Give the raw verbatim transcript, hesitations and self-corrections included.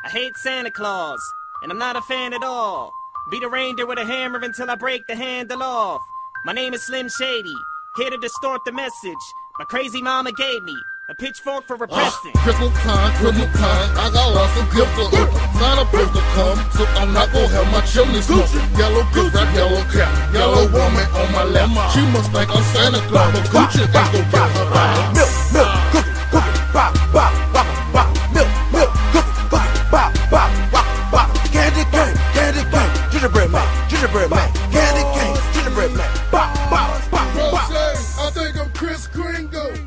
I hate Santa Claus, and I'm not a fan at all. Beat a reindeer with a hammer until I break the handle off. My name is Slim Shady, here to distort the message my crazy mama gave me. A pitchfork for repressing. Uh, Christmas time, Christmas time, I got lots of gifts to open. Santa supposed to come, so I'm not gonna have my chimney smoke. Yellow gift wrap, yellow cap, yellow woman on my lap. She must think I'm Santa Claus, but Gucci ain't gon' get her back. Milk, milk, cookie, cookie, bop, bop, bop, bop. Milk, milk, cookie, cookie, bop, bop, bop, bop. Candy cane, candy cane, gingerbread man, gingerbread man. Candy cane, gingerbread man, bop, bop, bop, bop. I think I'm Chris Gringo.